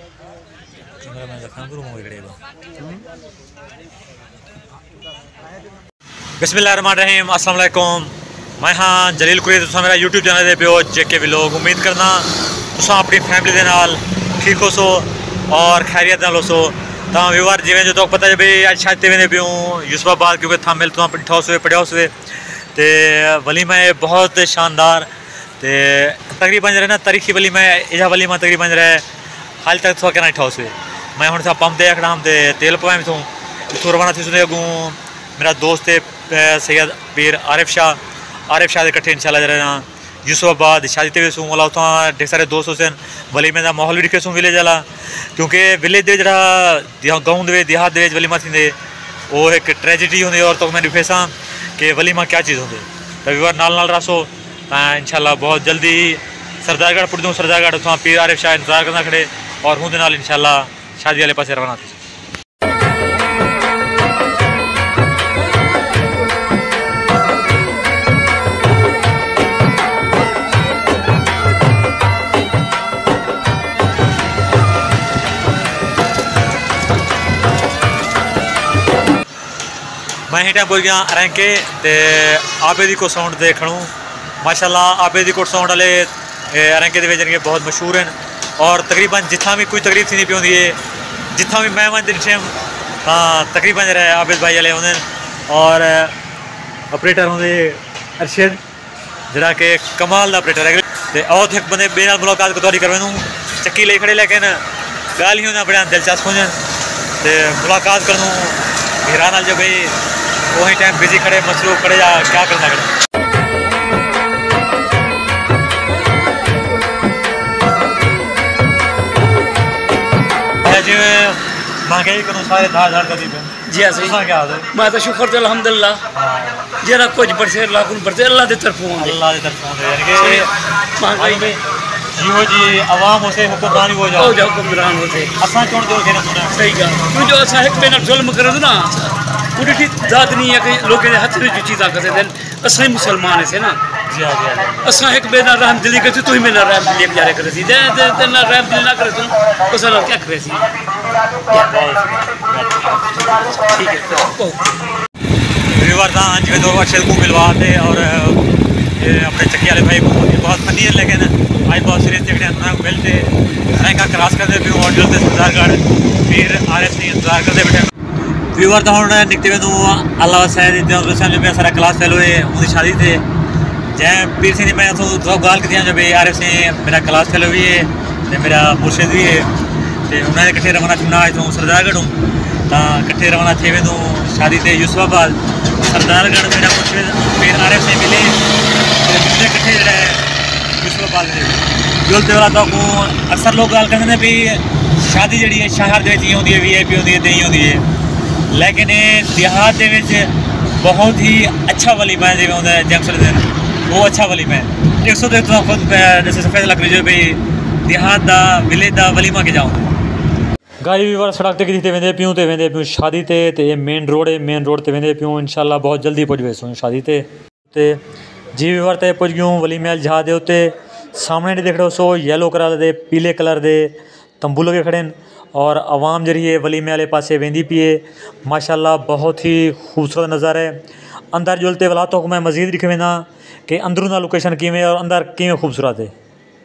बिस्मिल्लाहिर्रहमानिर्रहीम, अस्सलाम वालेकुम। मैं हाँ जलील कुरैशी, तुम मेरा यूट्यूब चैनल दे पियो जेके व्लॉग। उम्मीद करना तुम अपनी फैमिली के नाल ठीक हो सो और खैरियत नाल हो सो। तो व्यूअर जिवें जो तो पता है भाई अज छत वेंदे पियो यूसुफाबाद, क्योंकि थंबनेल तुम पढ़ा हुए तो वलीमा है बहुत शानदार। तो तकरीबन जो है ना तारीखी वलीमा यह वलीमा तकरीबन जो है हाल तक थोड़ा कहना ठा हुए। मैं हूँ पंप दे खड़ा तो तेल पवाए थूँ इतों रवाना थी। अगू मेरा दोस्त है सैयद पीर आरिफ शाह के कट्ठे इंशाल्लाह जरा यूसुफाबाद शादी ते वेसूँ वाला उतना ढेर सारे दोस्त हुसैन वलीमे का माहौल भी दिखे विलेज वाला, क्योंकि विलेज के जरा गाँव दे देहात दे वलीमा थी वो एक ट्रेजिडी होंगी। और तो मैं दिखे सा कि वलीमा क्या चीज़ होंगे। तो व्यूअर नाल रसो इंशाल्लाह बहुत जल्दी सरदारगढ़ पुटूँ। सरदारगढ़ उतना पीर आरिफ शाह इंतजार करना खड़े और हूँ इंशाल्लाह शादी वाले पास रवाना थी। मैं ही टाइम पहुँच गया अरंके ते आबेदी को साउंड देखणू। माशाल्लाह आबेदी को साउंड वाले अरंके के बहुत मशहूर हैं। और तकरीबन जितना भी कोई तकरीब थी पी होंगी जितना भी मेहमान दिखे तकरीबन जो है आबिद भाई वाले होंगे और ऑपरेटर होंगे अरशद जरा के कमाल का ऑपरेटर है। तो और एक बंदे बे मुलाकात को करवानू चक्की ले खड़े लेकिन गाल ही होना बड़ा दिलचस्प हो तो मुलाकात करूँ घेरा नाल जो भाई वही टाइम बिजी खड़े मसरूफ खड़े या क्या करना खड़े। जिमें महंगाई करूँ सारे धार कर दी जी हाँ क्या मैं तो शुक्र तो अल्हम्दुलिल्लाह जरा कुछ बरसे लाख बरसे अल्लाह की तरफों महंगाई में जियो जी आवाम उसे हुक्मरान हो जाओ हुक्मरान होते असा चुन दो सही ॻाल्हि जो असां हिक ॿिए सां ज़ुल्म करूं ना वो ॾिठी ज़ात नहीं है कि लोगों के हथ में जो चीज़ा करते थे असां ही मुसलमान है ना असां हिक ॿिए सां रहम दिली करे तू ही में ना रहम दिली गुजारे करे सी ना रहम दिली ना करे तू उस क्या करे सी। ठीक है व्यूअर जो दो अक्षर को मिलवाते और अपने चक्की वाले भाई को बहुत फनी है लेकिन आज बहुत सीरियस देखने मिलते रैंका क्रॉस करते भी और जल्द सरदारगढ़ फिर आरिफ सिंह इंतजार करते बैठे। व्यूअर तो हम निकते हुए अल्लाह सैद में सारा क्लास फेलो है उनकी शादी थे जै पीर सिंह मैं तो गाल की जो भाई आरिफ सिंह मेरा क्लास फेलो भी है तो मेरा मुर्शिद भी है तो उन्होंने कट्ठे रवाना थी इतों सरदारगढ़ तो कट्ठे रवाना थे वेंदो शादी से यूसुफाबाद। सरदारगढ़ मेरा मुर्शिद पीर आरिफ सिंह मिले कट्ठे जो यूसुफाबाद जुलते वाला तो अक्सर लोग गल करते हैं भी शादी जी है शहर के होंगी है VIP होंगी है तो ही होंगी है लेकिन देहात के बहुत ही अच्छा वलीमा है जिम्मे होंगे जंक्शन दिन वो अच्छा वलीमा है। एक सौ तो खुद जैसे सफेद लग रही जो भाई देहात का विलेज का वलीमा के जाऊँ गाड़ी भी बार सड़क तक वेंदे पियूँ शादी ते मेन रोड है मेन रोड ते वेंदे पियूँ इंशाल्लाह बहुत जल्दी पुज वेसूँ शादी ते जी भी बार ते पुज गयूँ वलीमे जहा दे उत्ते सामने देख रहे हो सो येलो कलर दे पीले कलर दे तंबू लगे खड़े और आवाम जरी है वलीमे वाले पासे वेंदी पी है। माशाल्लाह बहुत ही खूबसूरत नज़ारा है। अंदर जुलते वाला तो मैं मज़ीद दिखे वेना कि अंदरूं लोकेशन किमें और अंदर किमें खूबसूरत है।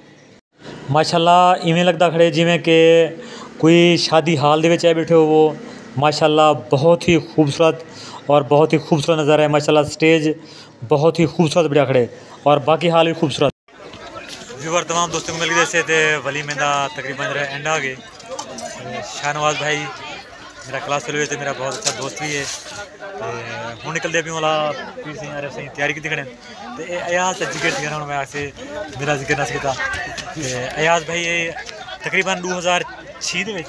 माशाल्लाह इवें लगता खड़े जिमें कि कोई शादी हाल दे विच बैठे हो वो। माशाल्लाह बहुत ही खूबसूरत और बहुत ही खूबसूरत नज़ारा है। माशाल्लाह स्टेज बहुत ही खूबसूरत बढ़िया खड़े और बाकी हाल भी खूबसूरत। व्यूअर तमाम दोस्तों को मिल गए जैसे थे वलीमे का तकरीबन एंड आ गए। शाहनवाज भाई मेरा क्लास फेलो है मेरा बहुत अच्छा दोस्त भी है हूँ निकलते भी वाला पीर सिंह आरिफ सिंह तैयारी की खड़े तो अयाज जिक्र थी हूँ मैं आके मेरा जिक्र नस किया अयाज भाई ये तकरीबन 2006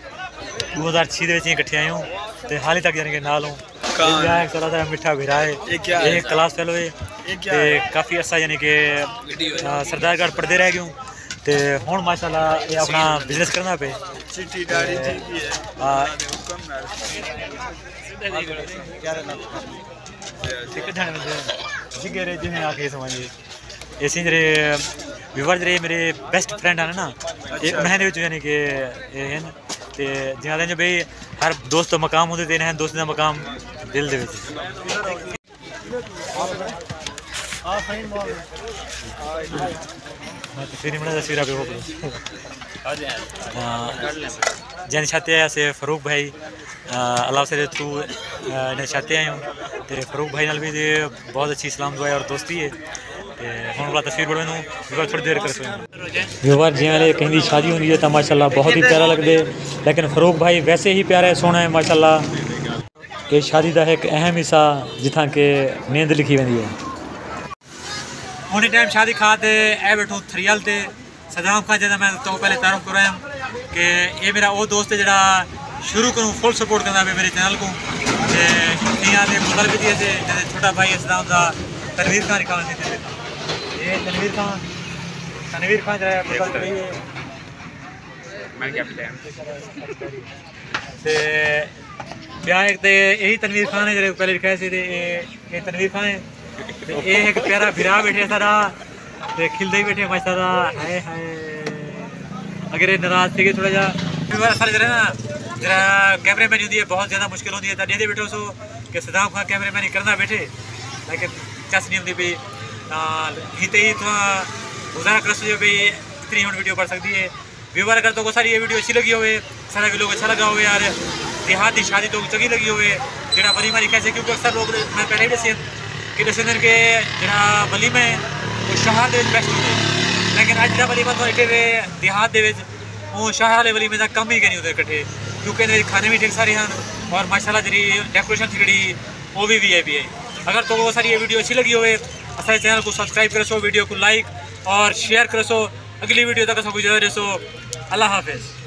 कट्ठे आए हूँ तो हाल तक यानी कि नाल हूँ थोड़ा मिठा भिरा है एक क्लास फेलो है काफ़ी अर्सा यानी कि सरदारगढ़ पढ़ते रह गयूँ तो हूँ माशाल्लाह ये अपना बिजनेस करना पे जिगे जिन्हें आके समझिए ऐसे जरे व्यूवर जे मेरे बेस्ट फ्रेंड हैं ना ये उन्हें यानी कि ते जिन्हें जो भाई हर दोस्त का मकाम होंगे तो इन्हें दोस्त का मकाम दिल दे तस्वीर जैन छाते से फरूक भाई अल्लाह से थ्रू इन्हें छाते आयूँ तो फरूक भाई नाल भी बहुत अच्छी सलाम दुआ और दोस्ती है हम वाला तस्वीर बढ़ मैनू थोड़ी देर कर व्यूवर जियां कहीं शादी होंगी है तो माशाल्लाह बहुत ही प्यारा लगते लेकिन फरूक भाई वैसे ही प्यारा है सोना है माशाल्लाह ये शादी का एक अहम हिस्सा जिथा के नींद लिखी वेंदी है उन्हीं टाइम शादी खाते ए बैठूँ थरियल से सदाम खान जैसा मैं तो पहले तारुफ कर रहा हूँ कि ये मेरा वो दोस्त है जरा शुरू करूँ फुल सपोर्ट करना मेरे चैनल को मुतल भी दिए जैसे छोटा भाई सदाम का तनवीर खान लिखा ये तनवीर खान जरा एक तो यही तनवीर खान है जो पहले लिखा है ये तनवीर खान है ये एक प्यारा भिरा बैठे सारा खिलते ही बैठे माशाल्लाह हाय हाय अगर ये नाराज थे थोड़ा जा सारे जरा ना जरा कैमरे मैन होती है बहुत ज़्यादा मुश्किल होती है डेदे बैठो सो कि सदाम खान कैमरे मैन करना बैठे लेकिन चस नहीं होती भाई हिते ही तो गुजारा कर सो भाई इतनी हम वीडियो पढ़ सकती है व्यूवर अगर तो सारी ये वीडियो अच्छी लगी हुए सारा लोग अच्छा लगा हो यार देहात की शादी तो चंगी लगी हुए जरा वलीमा लिखा से क्योंकि अक्सर लोग मैं पहले ही दसे कि दसते कि जरा वलीमा है वो शहर के बेस्ट होते लेकिन अज जरा वलीमा तो इतने देहात के वो शहर वाले वलीमे का कम ही नहीं होते इकट्ठे क्योंकि खाने भी ठीक सारे हैं और माशाल्लाह जी डेकोरेशन थी जी वो भी VIP है अगर तो वो सारी ये वीडियो अच्छी लगी हुए असारे चैनल को सब्सक्राइब करो सो वीडियो को लाइक और शेयर करो सो अगली वीडियो तक सब गुजर सो अल्लाह हाफिज़।